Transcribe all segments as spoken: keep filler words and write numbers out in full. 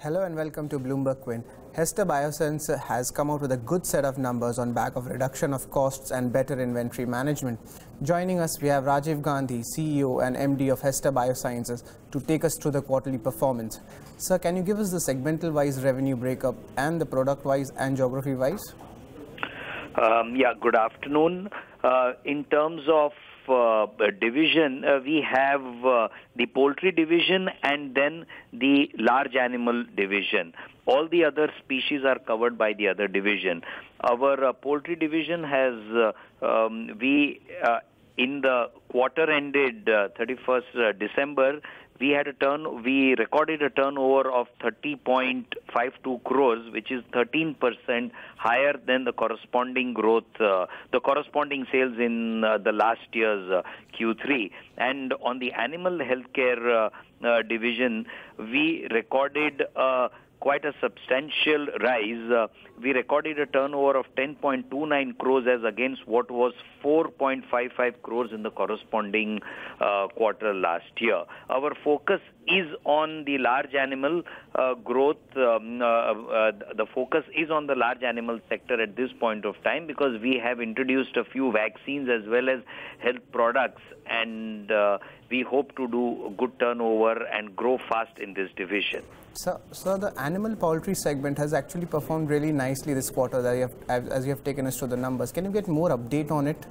Hello and welcome to Bloomberg Quint. Hester Biosciences has come out with a good set of numbers on back of reduction of costs and better inventory management. Joining us, we have Rajiv Gandhi, C E O and M D of Hester Biosciences, to take us through the quarterly performance. Sir, can you give us the segmental-wise revenue breakup and the product-wise and geography-wise? Um, yeah, good afternoon. Uh, in terms of uh, division, uh, we have uh, the poultry division and then the large animal division. All the other species are covered by the other division. Our uh, poultry division has, uh, um, we, uh, in the quarter ended uh, thirty-first December, we had a turn, we recorded a turnover of thirty point five two crores, which is thirteen percent higher than the corresponding growth, uh, the corresponding sales in uh, the last year's uh, Q three. And on the animal healthcare uh, uh, division, we recorded uh, quite a substantial rise. Uh, we recorded a turnover of ten point two nine crores as against what was four point five five crores in the corresponding uh, quarter last year. Our focus is on the large animal uh, growth. Um, uh, uh, the focus is on the large animal sector at this point of time because we have introduced a few vaccines as well as health products, and uh, we hope to do a good turnover and grow fast in this division. So, so the animal poultry segment has actually performed really nicely this quarter, that you have, as you have taken us to the numbers. Can you get more update on it?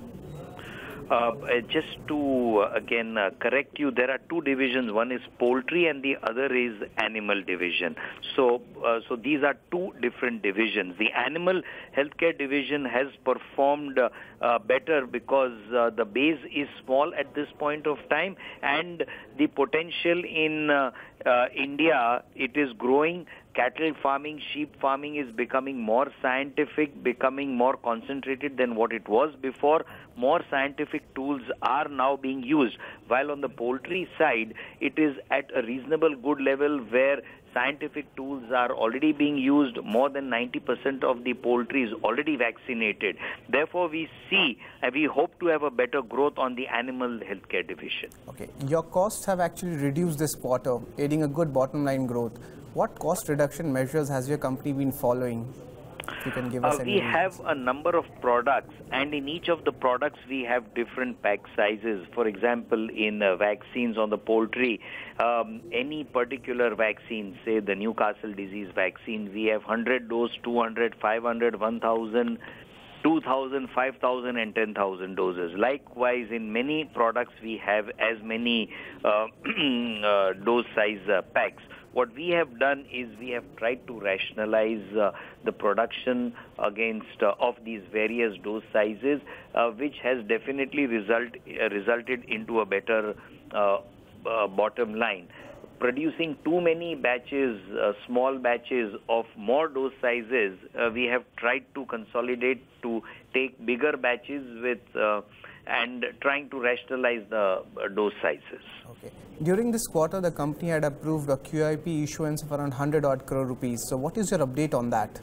Uh, just to uh, again uh, correct you, there are two divisions. One is poultry and the other is animal division. So, uh, so these are two different divisions. The animal healthcare division has performed uh, uh, better because uh, the base is small at this point of time, and the potential in uh, uh, India, it is growing. Cattle farming, sheep farming is becoming more scientific, becoming more concentrated than what it was before. More scientific tools are now being used. While on the poultry side, it is at a reasonable good level where scientific tools are already being used. More than ninety percent of the poultry is already vaccinated. Therefore, we see and we hope to have a better growth on the animal healthcare division. Okay, your costs have actually reduced this quarter, aiding a good bottom line growth. What cost reduction measures has your company been following? If you can give us uh, any we reasons. have a number of products, and in each of the products we have different pack sizes. For example, in uh, vaccines on the poultry, um, any particular vaccine, say the Newcastle disease vaccine, we have one hundred dose, two hundred, five hundred, one thousand, two thousand, five thousand and ten thousand doses. Likewise, in many products we have as many uh, uh, dose size uh, packs. What we have done is we have tried to rationalize uh, the production against uh, of these various dose sizes, uh, which has definitely result, uh, resulted into a better uh, uh, bottom line. Producing too many batches, uh, small batches of more dose sizes, uh, we have tried to consolidate to take bigger batches with uh, and trying to rationalize the uh, dose sizes. Okay. During this quarter, the company had approved a Q I P issuance of around one hundred odd crore rupees. So what is your update on that?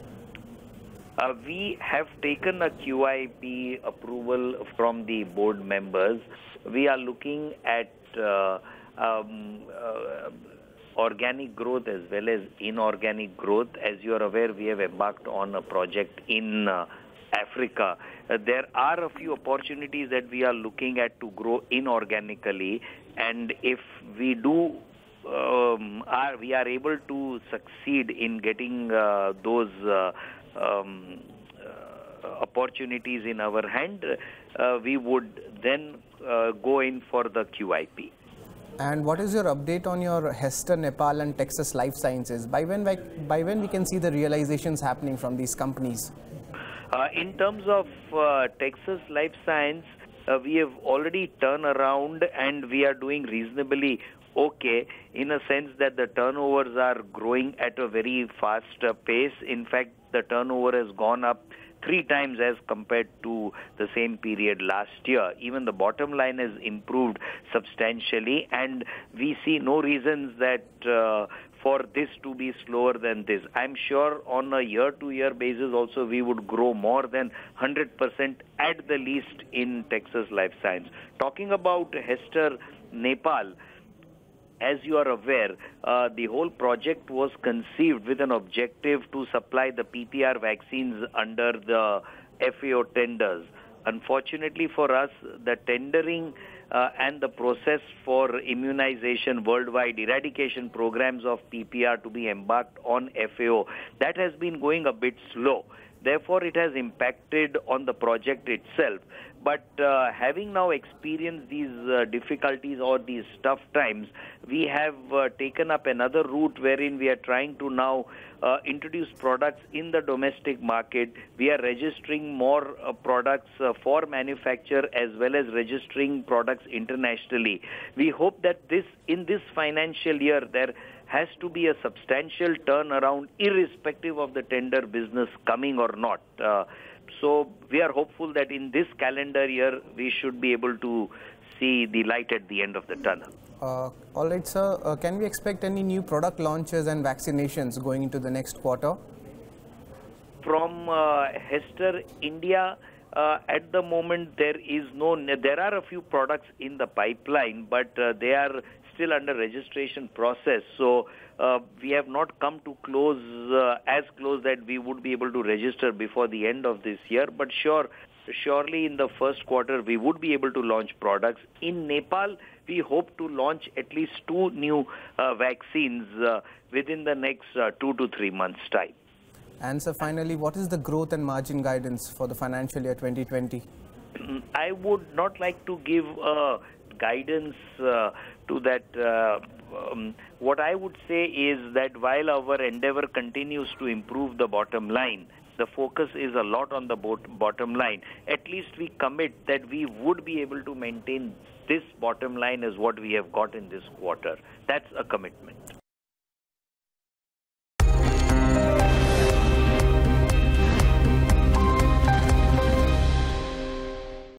Uh, we have taken a Q I P approval from the board members. We are looking at uh, um, uh, organic growth as well as inorganic growth. As you are aware, we have embarked on a project in uh, Africa. Uh, there are a few opportunities that we are looking at to grow inorganically, and if we do, um, are we are able to succeed in getting uh, those uh, um, uh, opportunities in our hand, uh, we would then uh, go in for the Q I P. And what is your update on your Hester, Nepal and Texas Life Sciences? By when, by, by when we can see the realizations happening from these companies? Uh, in terms of uh, Texas Life Science, uh, we have already turned around and we are doing reasonably okay in a sense that the turnovers are growing at a very fast uh, pace. In fact, the turnover has gone up three times as compared to the same period last year. Even the bottom line has improved substantially, and we see no reasons that uh, for this to be slower than this. I'm sure on a year-to-year basis also we would grow more than one hundred percent at the least in Texas Life Science. Talking about Hester Nepal, as you are aware, uh, the whole project was conceived with an objective to supply the P P R vaccines under the F A O tenders. Unfortunately for us, the tendering uh, and the process for immunization worldwide, eradication programs of P P R to be embarked on F A O, that has been going a bit slow. Therefore, it has impacted on the project itself. But uh, having now experienced these uh, difficulties or these tough times, we have uh, taken up another route wherein we are trying to now uh, introduce products in the domestic market. We are registering more uh, products uh, for manufacture as well as registering products internationally. We hope that this in this financial year there has to be a substantial turnaround irrespective of the tender business coming or not. Uh, so we are hopeful that in this calendar year we should be able to see the light at the end of the tunnel. Uh, all right, sir. Uh, can we expect any new product launches and vaccinations going into the next quarter? From uh, Hester India, uh, at the moment there is no. There are a few products in the pipeline, but uh, they are still under registration process. So uh, we have not come to close uh, as close that we would be able to register before the end of this year. But sure, surely in the first quarter we would be able to launch products. In Nepal, we hope to launch at least two new uh, vaccines uh, within the next uh, two to three months' time. And so finally, what is the growth and margin guidance for the financial year twenty twenty? I would not like to give uh, guidance uh, to that. Uh, um, what I would say is that while our endeavor continues to improve the bottom line, the focus is a lot on the bottom line. At least we commit that we would be able to maintain this bottom line as what we have got in this quarter. That's a commitment.